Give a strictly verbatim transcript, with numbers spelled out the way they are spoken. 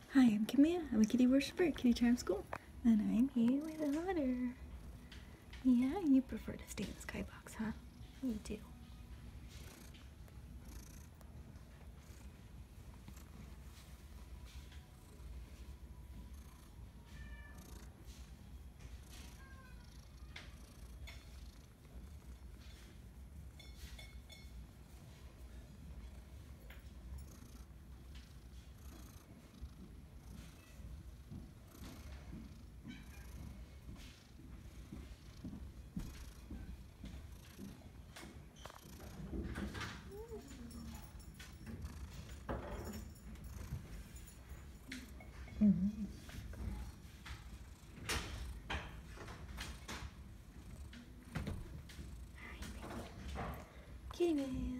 Hi, I'm Kimia. I'm a kitty worshiper at Kitty Charm School, and I'm here with Otter. Yeah, you prefer to stay in the skybox, huh? You do. Mm-hmm. Kitty man.